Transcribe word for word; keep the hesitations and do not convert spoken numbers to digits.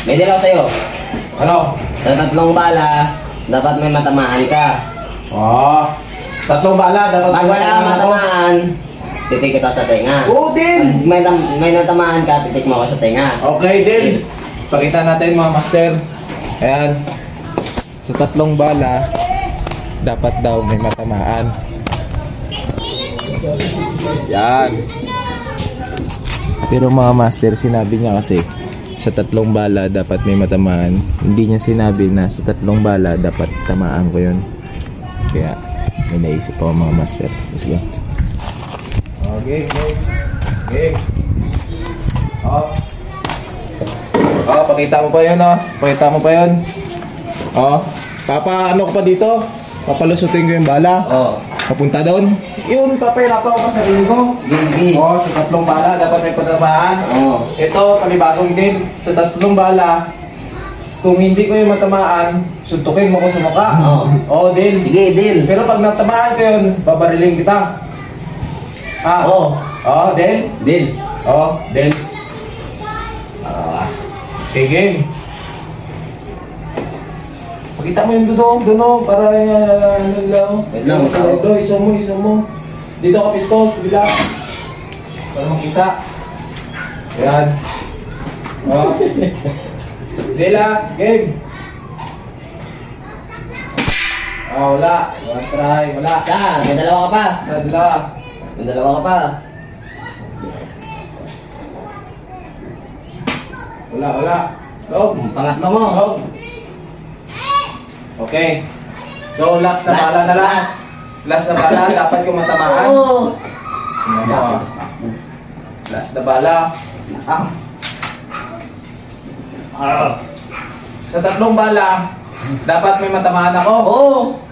May dalaw sa'yo. Ano? Sa tatlong bala, dapat may matamaan ka. Oh. Tatlong bala, dapat Pag wala kang matamaan, titik kita sa tenga. Oo, din. Pag may, may natamaan ka, titik mo ako sa tenga. Okay, din. Pakita natin mga master. Ayan. Sa tatlong bala, dapat daw may matamaan. Yan. Pero mga master, sinabi niya kasi sa tatlong bala dapat may matamaan. Hindi niya sinabi na sa tatlong bala dapat tamaan ko yun. Kaya may naisip ako mga master. Let's go. Okay, okay. Okay. Oh. Oh, pakita mo pa yun, oh. Pakita mo pa yun. Oh. Papa, ano ko pa dito? Papalusutin ko yung bala. Oo. Papunta doon. Yun, papahirapan ko sa sarili ko. Sige, sige. Oh, sa tatlong bala, dapat may patamaan. Oo. Ito, panibagong din. Sa tatlong bala, kung hindi ko yung matamaan, suntukin mo ko sa mukha. Oo. Oo, deal. Sige, deal. Pero pag natamaan ko yun, babariling kita. Ah. Oo. Oo, deal. Deal. Oo, deal. Ah. Okay, game. Pakita mo yung dudong, dudong, para uh, ano lang. Wait lang, wait lang. Ito, iso mo, iso mo. Dito ka pistos, bila. Para makita. Ayan. Oh. Dila, game. Oh, wala. Wala try, wala. Saan? May dalawa ka pa. Sadla. May dalawa ka pa. Wala, wala. Log. Pangatlo mo. Log. Okay. So, last na Last, bala na lang. last. Last na bala, dapat yung matamaan. Oo. Oh. Last na bala. Ah. Ah. Sa tatlong bala, dapat may matamaan ako. Oo.